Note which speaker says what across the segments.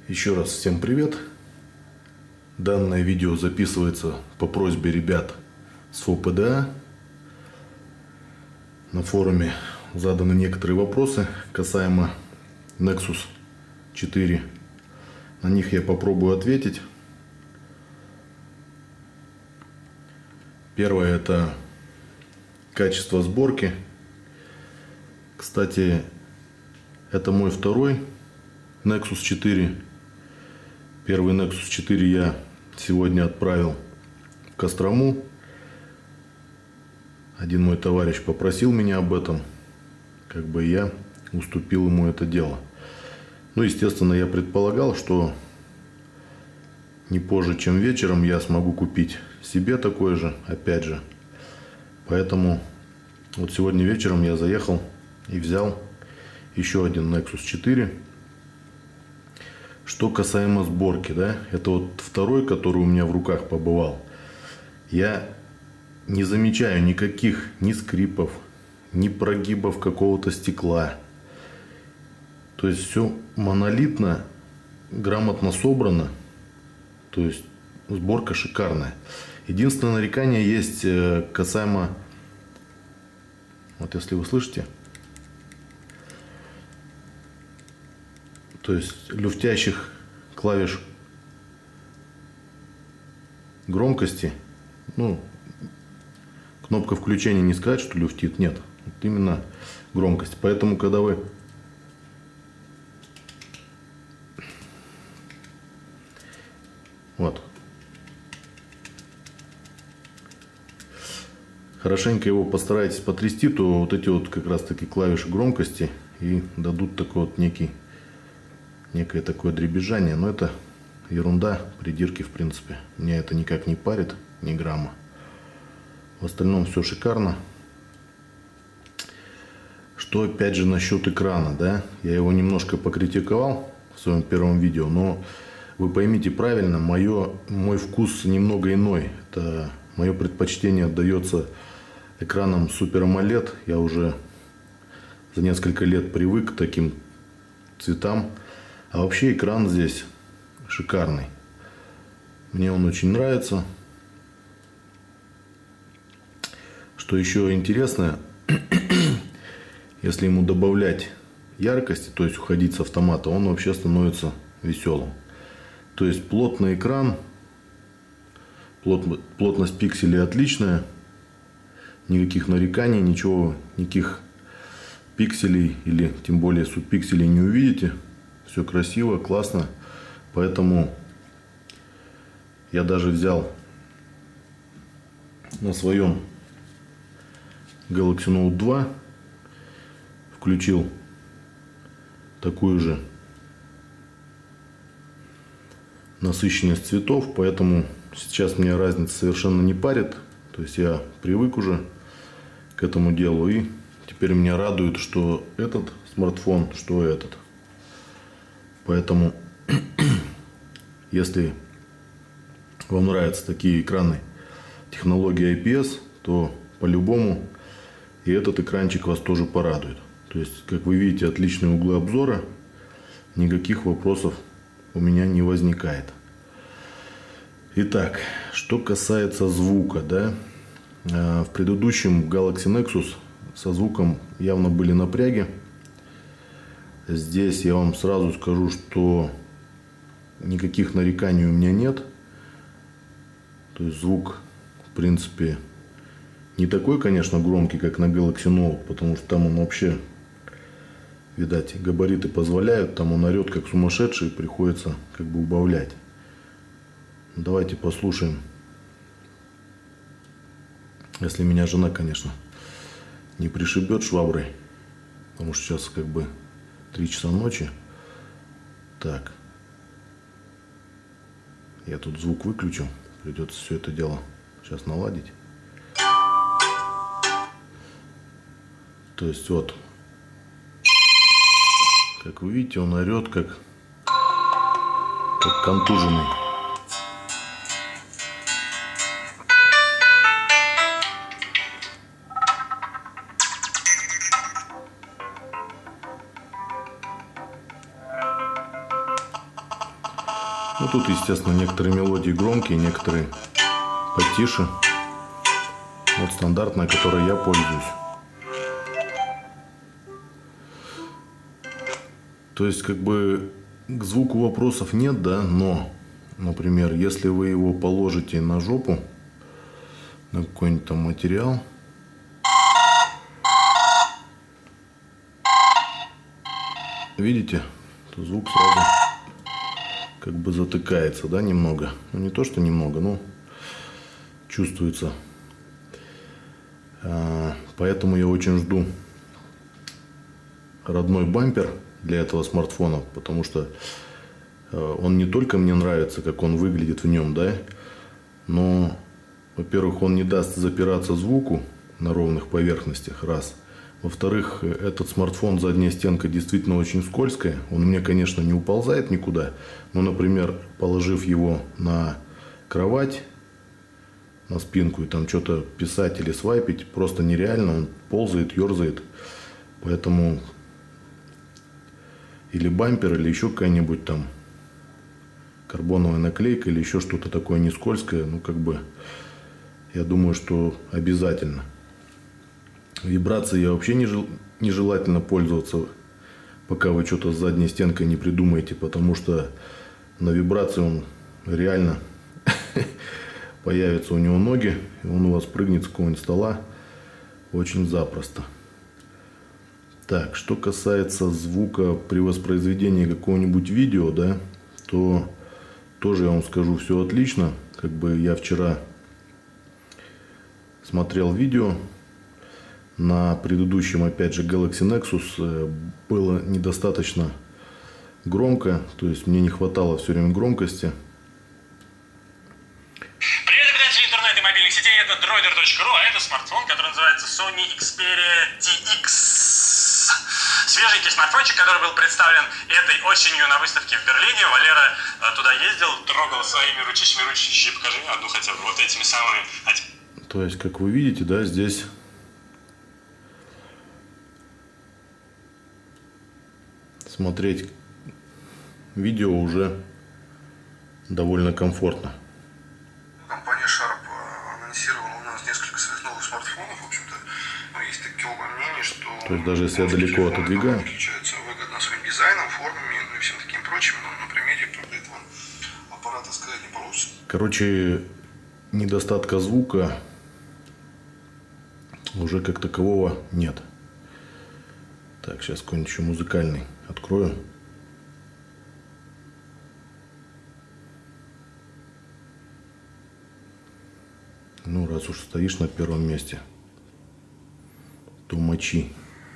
Speaker 1: Еще раз всем привет! Данное видео записывается по просьбе ребят с ФОПДА. На форуме заданы некоторые вопросы касаемо Nexus 4. На них я попробую ответить. Первое — это качество сборки. Кстати, это мой второй Nexus 4. Первый Nexus 4 я сегодня отправил в Кострому. Один мой товарищ попросил меня об этом. Как бы я уступил ему это дело. Ну, естественно, я предполагал, что не позже, чем вечером, я смогу купить себе такой же, опять же. Поэтому вот сегодня вечером я заехал и взял еще один Nexus 4. Что касаемо сборки, да, это вот второй, который у меня в руках побывал. Я не замечаю никаких ни скрипов, ни прогибов какого-то стекла. То есть все монолитно, грамотно собрано. То есть сборка шикарная. Единственное нарекание есть касаемо, вот если вы слышите, то есть люфтящих клавиш громкости. Ну, кнопка включения, не сказать, что люфтит, нет. Вот именно громкость. Поэтому, когда вы вот хорошенько его постарайтесь потрясти, то вот эти вот как раз таки клавиши громкости и дадут такой вот некое такое дребезжание. Но это ерунда, придирки, в принципе. Меня это никак не парит, ни грамма. В остальном все шикарно. Что опять же насчет экрана, да? Я его немножко покритиковал в своем первом видео, но вы поймите правильно, мой вкус немного иной. Это мое предпочтение отдается экранам Super AMOLED. Я уже за несколько лет привык к таким цветам. А вообще экран здесь шикарный. Мне он очень нравится. Что еще интересно, если ему добавлять яркости, то есть уходить с автомата, он вообще становится веселым. То есть плотный экран, плотность пикселей отличная, никаких нареканий, ничего, никаких пикселей или тем более субпикселей не увидите. Все красиво, классно. Поэтому я даже взял на своем Galaxy Note 2, включил такую же насыщенность цветов, поэтому сейчас меня разница совершенно не парит. То есть я привык уже к этому делу, и теперь меня радует, что этот смартфон, что этот. Поэтому, если вам нравятся такие экраны технологии IPS, то по-любому и этот экранчик вас тоже порадует. То есть, как вы видите, отличные углы обзора, никаких вопросов у меня не возникает. Итак, что касается звука, да, в предыдущем Galaxy Nexus со звуком явно были напряги. Здесь я вам сразу скажу, что никаких нареканий у меня нет. То есть звук, в принципе, не такой, конечно, громкий, как на Galaxy Note, потому что там он вообще, видать, габариты позволяют, там он орет как сумасшедший, приходится как бы убавлять. Давайте послушаем. Если меня жена, конечно, не пришибет шваброй, потому что сейчас как бы 3 часа ночи. Так. Я тут звук выключу. Придется все это дело сейчас наладить. То есть вот. Как вы видите, он орет как контуженный. Ну, тут, естественно, некоторые мелодии громкие, некоторые потише. Вот стандартная, которой я пользуюсь. То есть, как бы, к звуку вопросов нет, да, но, например, если вы его положите на жопу, на какой-нибудь там материал, видите, то звук сразу как бы затыкается, да, немного. Ну, не то, что немного, но чувствуется. Поэтому я очень жду родной бампер для этого смартфона, потому что он не только мне нравится, как он выглядит в нем, да, но, во-первых, он не даст запираться звуку на ровных поверхностях, раз. Во-вторых, этот смартфон, задняя стенка действительно очень скользкая. Он у меня, конечно, не уползает никуда, но, например, положив его на кровать, на спинку и там что-то писать или свайпить, просто нереально, он ползает, ерзает. Поэтому или бампер, или еще какая-нибудь там карбоновая наклейка, или еще что-то такое не скользкое, ну, как бы, я думаю, что обязательно. Вибрацией вообще нежелательно пользоваться, пока вы что-то с задней стенкой не придумаете, потому что на вибрации он реально появятся у него ноги, и он у вас прыгнет с какого-нибудь стола очень запросто. Так, что касается звука при воспроизведении какого-нибудь видео, да, то тоже я вам скажу, все отлично. Как бы я вчера смотрел видео на предыдущем, опять же, Galaxy Nexus, было недостаточно громко, то есть мне не хватало все время громкости.
Speaker 2: Привет, обитатели интернета и мобильных сетей, это droider.ru, а это смартфон, который называется Sony Xperia TX. Свеженький смартфончик, который был представлен этой осенью на выставке в Берлине. Валера туда ездил, трогал своими ручищами, покажи одну хотя бы, вот этими самыми.
Speaker 1: То есть, как вы видите, да, здесь смотреть видео уже довольно комфортно.
Speaker 3: Компания Sharp анонсировала у нас несколько своих новых смартфонов. В общем-то, есть такое мнение, что...
Speaker 1: То есть, даже если я далеко отодвигаю...
Speaker 3: Отличаются выгодно своим дизайном, формами, ну и всем таким прочим. Но на примере, правда, этого аппарата сказать не получится.
Speaker 1: Короче, недостатка звука уже как такового нет. Так, сейчас какой-нибудь еще музыкальный открою. Ну, раз уж стоишь на первом месте, то мочи.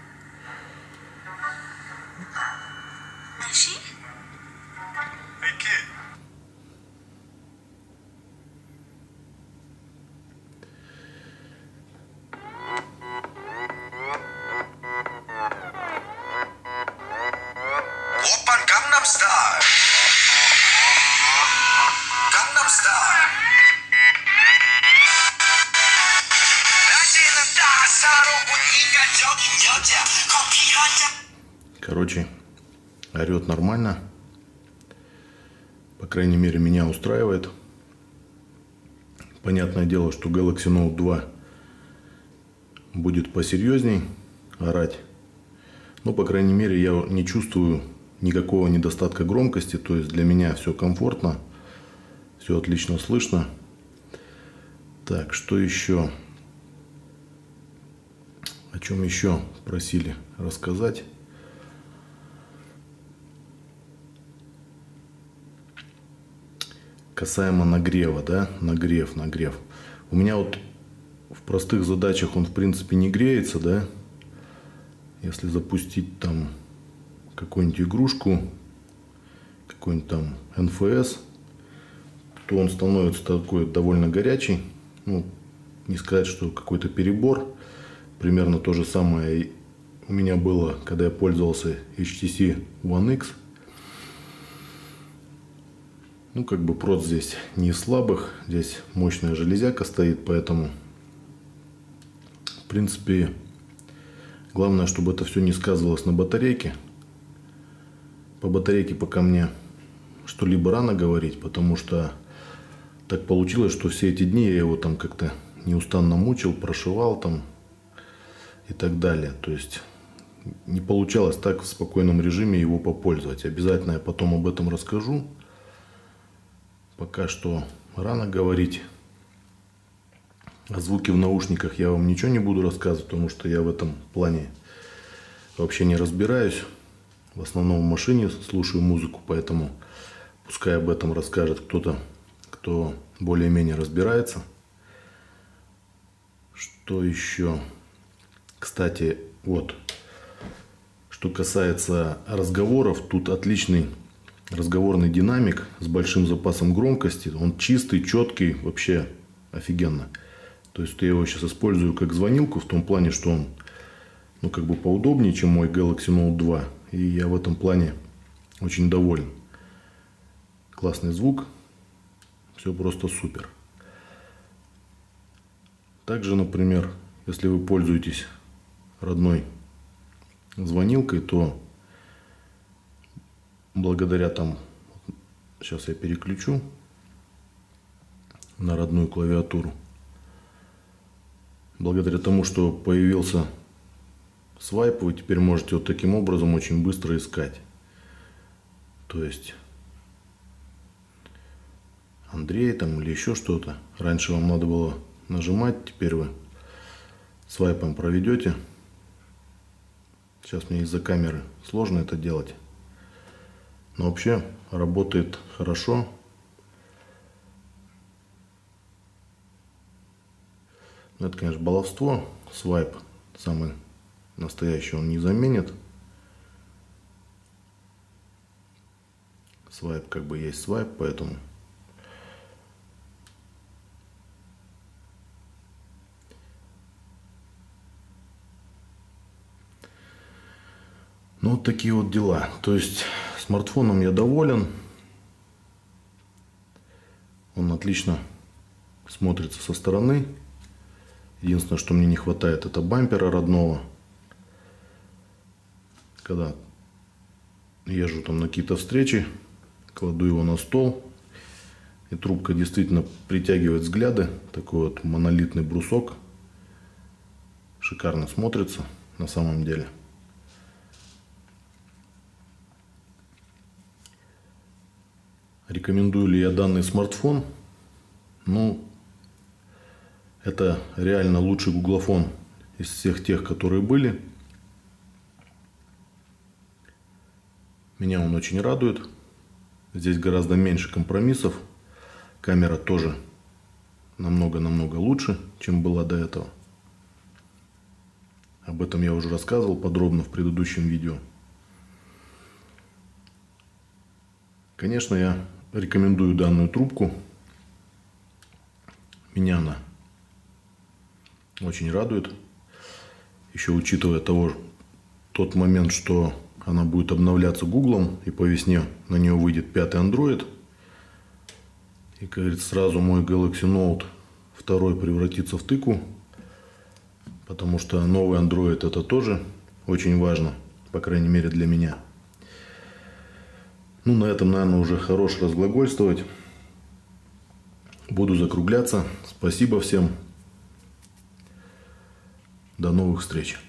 Speaker 3: Опан Gangnam Style. Gangnam Style.
Speaker 1: Короче, орет нормально. По крайней мере, меня устраивает. Понятное дело, что Galaxy Note 2 будет посерьезней орать. Но, по крайней мере, я не чувствую никакого недостатка громкости. То есть для меня все комфортно. Все отлично слышно. Так, что еще? О чем еще просили рассказать? Касаемо нагрева, да? Нагрев. У меня вот в простых задачах он, в принципе, не греется, да? Если запустить там какую-нибудь игрушку, какой-нибудь там NFS, то он становится такой довольно горячий. Ну, не сказать, что какой-то перебор. Примерно то же самое у меня было, когда я пользовался HTC One X. Ну, как бы прот здесь не из слабых. Здесь мощная железяка стоит, поэтому, в принципе, главное, чтобы это все не сказывалось на батарейке. По батарейке пока мне что-либо рано говорить, потому что так получилось, что все эти дни я его там как-то неустанно мучил, прошивал там и так далее. То есть не получалось так в спокойном режиме его попользовать. Обязательно я потом об этом расскажу. Пока что рано говорить. О звуке в наушниках я вам ничего не буду рассказывать, потому что я в этом плане вообще не разбираюсь. В основном в машине слушаю музыку, поэтому пускай об этом расскажет кто-то, кто более-менее разбирается. Что еще? Кстати, вот, что касается разговоров, тут отличный разговорный динамик с большим запасом громкости. Он чистый, четкий, вообще офигенно. То есть я его сейчас использую как звонилку в том плане, что он, ну, как бы поудобнее, чем мой Galaxy Note 2. И я в этом плане очень доволен. Классный звук. Все просто супер. Также, например, если вы пользуетесь родной звонилкой, то благодаря там, сейчас я переключу на родную клавиатуру. Благодаря тому, что появился свайп, вы теперь можете вот таким образом очень быстро искать. То есть Андрей там или еще что-то. Раньше вам надо было нажимать, теперь вы свайпом проведете. Сейчас мне из-за камеры сложно это делать. Но вообще работает хорошо. Это, конечно, баловство. Свайп самый настоящий он не заменит. Свайп как бы есть свайп, поэтому ну вот такие вот дела. То есть смартфоном я доволен. Он отлично смотрится со стороны. Единственное, что мне не хватает, это бампера родного. Когда езжу там на какие-то встречи, кладу его на стол, и трубка действительно притягивает взгляды. Такой вот монолитный брусок. Шикарно смотрится на самом деле. Рекомендую ли я данный смартфон? Ну, это реально лучший гуглофон из всех тех, которые были. Меня он очень радует. Здесь гораздо меньше компромиссов. Камера тоже намного-намного лучше, чем была до этого. Об этом я уже рассказывал подробно в предыдущем видео. Конечно, я рекомендую данную трубку. Меня она очень радует. Еще учитывая тот момент, что она будет обновляться Гуглом, и по весне на нее выйдет 5-й Android. И, как говорится, сразу мой Galaxy Note 2 превратится в тыкву. Потому что новый Android это тоже очень важно, по крайней мере для меня. Ну, на этом, наверное, уже хорош разглагольствовать. Буду закругляться. Спасибо всем. До новых встреч.